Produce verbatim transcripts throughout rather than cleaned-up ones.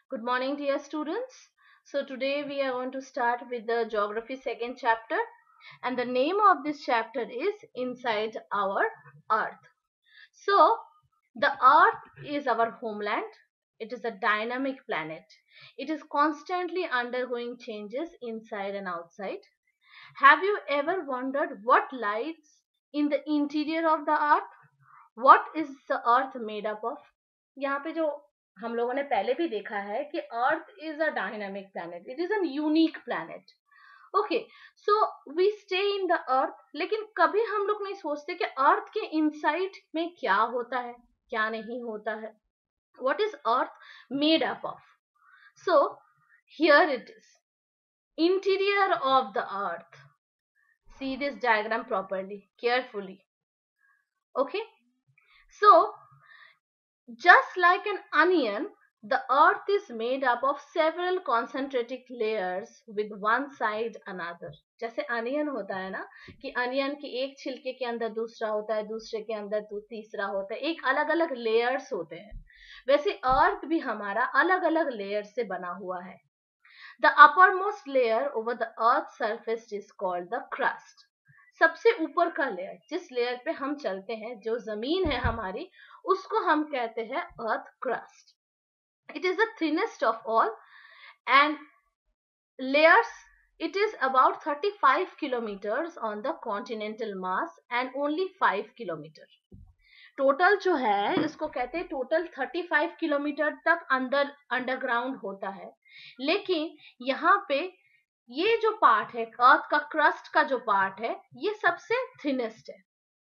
Good morning, dear students. So today we are going to start with the geography second chapter, and the name of this chapter is Inside Our Earth. So the Earth is our homeland. It is a dynamic planet. It is constantly undergoing changes inside and outside. Have you ever wondered what lies in the interior of the Earth? What is the Earth made up of? यहाँ पे जो हम लोगों ने पहले भी देखा है कि earth is a dynamic planet, it is an unique planet. Okay, so we stay in the earth, लेकिन कभी हम लोग नहीं सोचते कि अर्थ के इनसाइड में क्या होता है, क्या नहीं होता है. What is earth made up of? So here it is, interior of the earth. See this diagram properly, carefully. Okay, so just like an onion, the earth is made up of several concentric layers with one side another. जैसे onion होता है ना, कि onion की एक छिलके के अंदर दूसरा होता है, दूसरे के अंदर तीसरा होता है, एक अलग अलग लेयर्स होते हैं. वैसे अर्थ भी हमारा अलग अलग लेयर से बना हुआ है. The uppermost layer over the earth's surface is called the crust. सबसे ऊपर का लेयर, जिस लेयर पे हम चलते हैं, जो जमीन है हमारी, उसको हम कहते हैं earth crust. It is the thinnest of all and layers. It is about thirty-five kilometers on the continental mass and only five kilometers. Total जो है इसको कहते हैं टोटल पैंतीस किलोमीटर तक अंदर अंडरग्राउंड होता है. लेकिन यहाँ पे ये जो पार्ट है अर्थ का क्रस्ट का जो पार्ट है, ये सबसे थिनेस्ट है.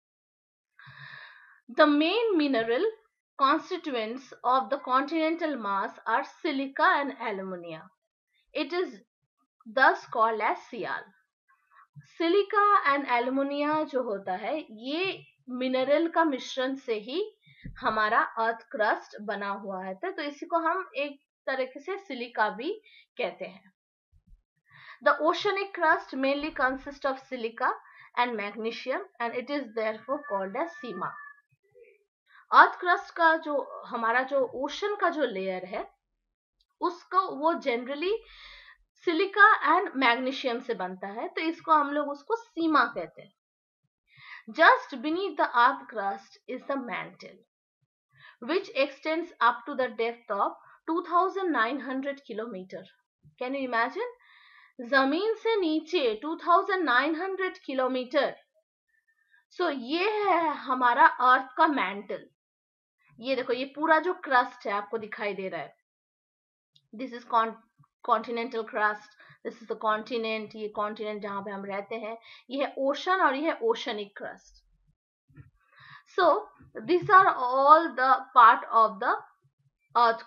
The main mineral constituents of the continental mass are silica and alumina. It is thus called as Sial. Silica and alumina जो होता है, ये मिनरल का मिश्रण से ही हमारा अर्थ क्रस्ट बना हुआ है, तो इसी को हम एक तरीके से सिलिका भी कहते हैं. The oceanic crust mainly consist of silica and magnesium and it is therefore called as sima. Earth crust का जो हमारा जो ओशन का जो लेयर है, उसको वो जनरली सिलिका एंड मैग्नीशियम से बनता है, तो इसको हम लोग उसको सीमा कहते हैं. Just beneath the earth crust is the mantle which extends up to the depth of two thousand nine hundred kilometre. Can you imagine? जमीन से नीचे two thousand nine hundred kilometre. So ये है हमारा अर्थ का मैंटल. ये देखो, ये पूरा जो क्रस्ट है आपको दिखाई दे रहा है. This is continental crust, this is the continent. ये कॉन्टिनेंट जहां पे हम रहते हैं, ये है ओशन और ये है oceanic crust. So this are all the part of the earth.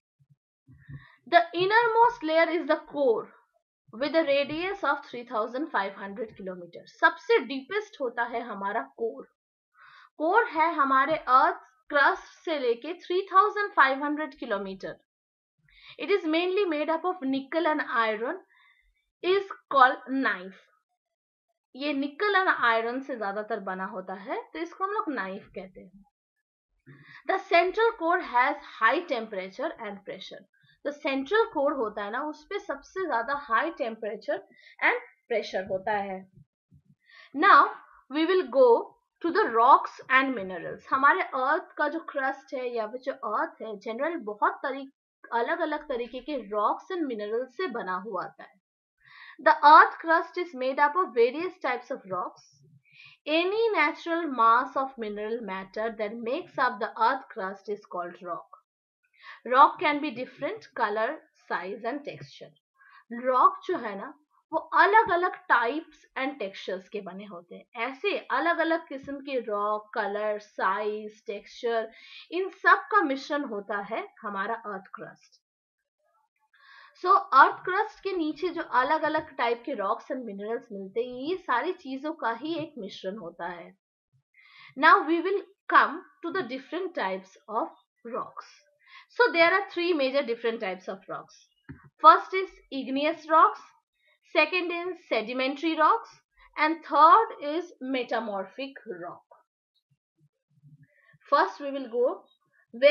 The innermost layer is the core with a radius of three thousand five hundred kilometre. सबसे डीपेस्ट होता है हमारा कोर. कोर है हमारे अर्थ क्रस्ट से लेके three thousand five hundred kilometre. It is mainly made up of nickel and iron, is called knife. ये निकल और आयरन से ज्यादातर बना होता है, तो इसको हम लोग नाइफ कहते हैं. The central core has high temperature and pressure. तो सेंट्रल कोर होता है ना, उस पे सबसे ज्यादा हाई टेम्परेचर एंड प्रेशर होता है. Now we will go to the rocks and minerals. हमारे अर्थ का जो क्रस्ट है या फिर जो अर्थ है, जनरल बहुत तरीके अलग अलग तरीके के रॉक्स एंड मिनरल्स से बना हुआ आता है. The earth crust is made up of various types of rocks. Any natural mass of mineral matter that makes up the earth crust is called rock. Rock can be different colour, size and texture. Rock जो है ना, वो अलग अलग types and textures के बने होते हैं. ऐसे अलग अलग किस्म के रॉक, कलर, साइज, टेक्सचर, इन सब का मिश्रण होता है हमारा अर्थ क्रस्ट. सो अर्थ क्रस्ट के नीचे जो अलग अलग टाइप के रॉक्स एंड मिनरल्स मिलते हैं, ये सारी चीजों का ही एक मिश्रण होता है. Now we will come to the different types of rocks. So there are three major different types of rocks. First is igneous rocks, second is sedimentary rocks, and third is metamorphic rock. First we will go when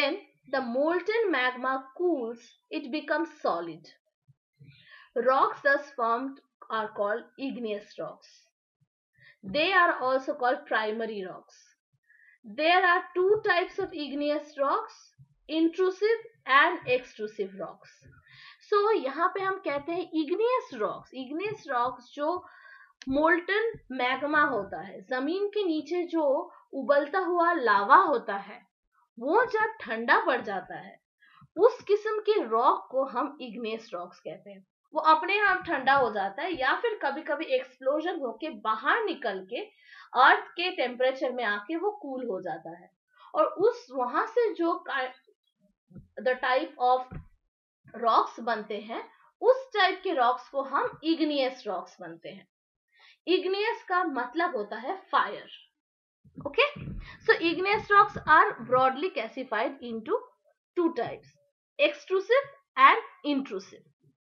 the molten magma cools, it becomes solid. Rocks thus formed are called igneous rocks. They are also called primary rocks. There are two types of igneous rocks, intrusive and extrusive rocks. So यहाँ पे हम कहते हैं igneous rocks. Igneous rocks जो molten magma होता है, जमीन के नीचे जो उबलता हुआ लावा होता है, वो जब ठंडा पड़ जाता है, उस किस्म के रॉक को हम igneous rocks कहते हैं. वो अपने आप ठंडा हो जाता है या फिर कभी कभी एक्सप्लोजन होके बाहर निकल के अर्थ के टेम्परेचर में आके वो कूल हो जाता है. और उस वहां से जो द टाइप ऑफ रॉक्स बनते हैं, उस टाइप के रॉक्स को हम इग्नियस रॉक्स बनते हैं. इग्नियस का मतलब होता है fire. Okay, so igneous rocks are broadly classified into two types, extrusive and intrusive.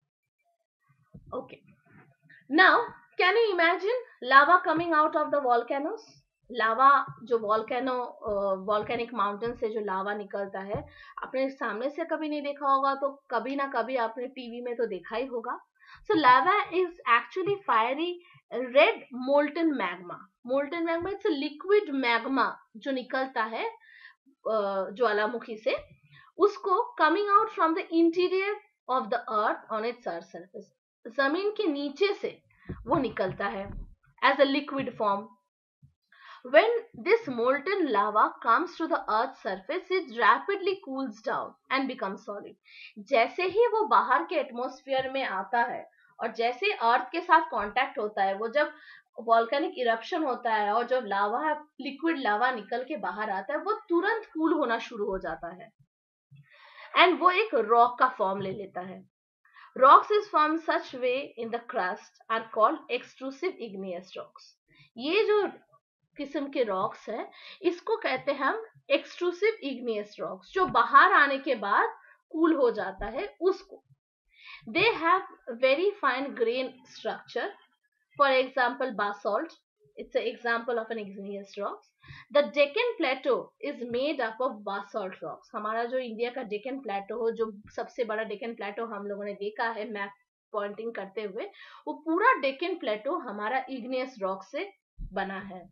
Okay, now can you imagine lava coming out of the volcanoes? Lava जो वॉल्केनो वॉल्केनिक माउंटेन से जो लावा निकलता है, आपने सामने से कभी नहीं देखा होगा तो कभी ना कभी आपने टीवी में तो देखा ही होगा. So lava is actually fiery red molten magma. Molten magma it's a liquid magma जो निकलता है ज्वालामुखी से, उसको coming out from the interior of the earth on its earth surface. जमीन के नीचे से वो निकलता है as a liquid form. When this molten lava comes to the earth's surface, it rapidly cools down and becomes solid. जैसे ही वो बाहर के एटमॉस्फेयर में आता है और जैसे अर्थ के साथ कांटेक्ट होता है, वो जब वॉल्केनिक इरप्शन होता है और जब लावा लिक्विड लावा निकल के बाहर आता है, वो तुरंत कूल होना शुरू हो जाता है एंड वो एक रॉक का फॉर्म ले लेता है. Rocks is formed such way in the crust are called extrusive igneous rocks. ये जो किस्म के रॉक्स है, इसको कहते हैं हम एक्सट्रूसिव इग्नियस रॉक्स, जो बाहर आने के बाद कूल हो जाता है उसको. They have very fine grain structure. For example, basalt. It's an example of an igneous rocks. The Deccan Plateau is made up of basalt rocks. हमारा जो इंडिया का डेक्कन प्लेटो हो, जो सबसे बड़ा डेक्कन प्लेटो हम लोगों ने देखा है मैप पॉइंटिंग करते हुए, वो पूरा डेक्कन प्लेटो हमारा इग्नियस रॉक से बना है.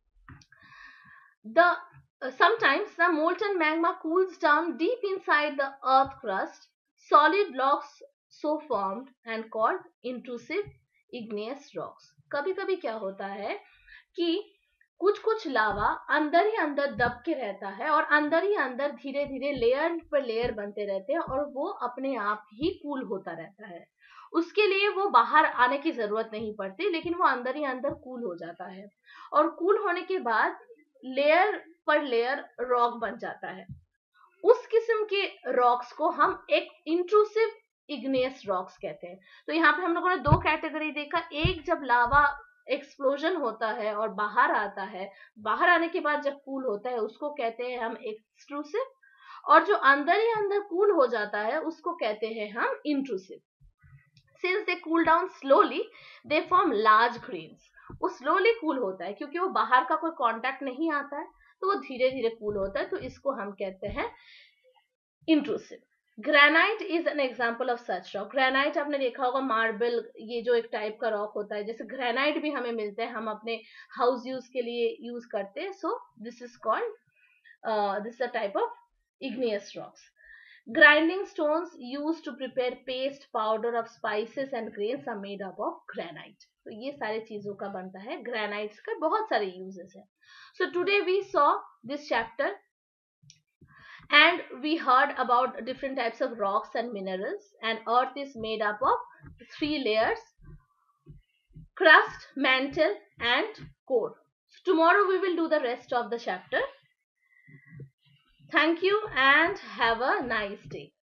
The uh, sometimes the molten magma cools down deep inside the earth crust. Solid blocks so formed and called intrusive igneous rocks. कभी कभी क्या होता है कि कुछ कुछ लावा अंदर ही अंदर दब के रहता है और अंदर ही अंदर धीरे धीरे लेयर पर लेयर बनते रहते हैं और वो अपने आप ही कूल होता रहता है. उसके लिए वो बाहर आने की जरूरत नहीं पड़ती, लेकिन वो अंदर ही अंदर कूल हो जाता है और कूल होने के बाद लेयर पर लेयर रॉक बन जाता है. उस किस्म के रॉक्स को हम एक इंट्रूसिव इग्नियस रॉक्स कहते हैं. तो यहाँ पे हम लोगों ने दो कैटेगरी देखा. एक, जब लावा एक्सप्लोजन होता है और बाहर आता है, बाहर आने के बाद जब कूल होता है उसको कहते हैं हम एक्सट्रूसिव, और जो अंदर ही अंदर कूल हो जाता है उसको कहते हैं हम intrusive. Since they cool down slowly, they form large grains. वो स्लोली कूल होता है क्योंकि वो बाहर का कोई कांटेक्ट नहीं आता है, तो वो धीरे धीरे कूल होता है, तो इसको हम कहते हैं intrusive. Granite is an example of such rock. Granite आपने देखा होगा, मार्बल, ये जो एक टाइप का रॉक होता है, जैसे ग्रेनाइट भी हमें मिलते हैं, हम अपने हाउस यूज के लिए यूज करते हैं. So this is called this is a type of igneous rocks. Grinding stones used to prepare paste, powder of spices and grains are made up of granite. तो ये सारे चीजों का बनता है. ग्रेनाइट्स का बहुत सारे यूजेस हैं. So today we saw this chapter and we heard about different types of rocks and minerals, and earth is made up of three layers: crust, mantle and core. So tomorrow we will do the rest of the chapter. Thank you and have a nice day.